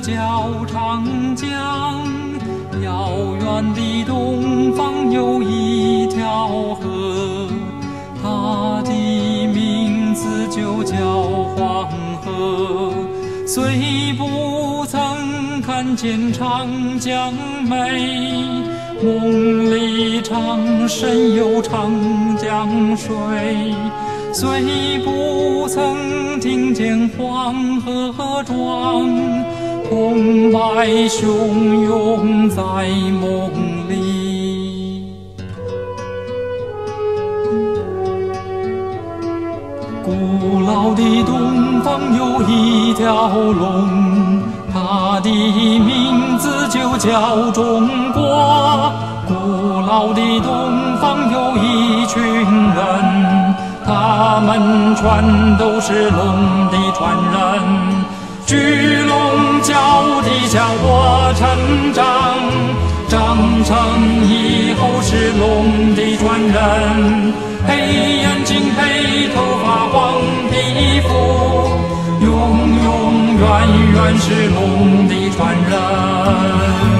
叫长江，遥远的东方有一条河，它的名字就叫黄河。虽不曾看见长江美，梦里常神游长江水。虽不曾听见黄河壮，澎湃汹涌在梦里。古老的东方有一条龙，它的名字就叫中国。古老的东方有一群人，他们全都是龙的传人。巨龙叫地下我成长，长成以后是龙的传人。黑眼睛黑头发黄皮肤，永永远远是龙的传人。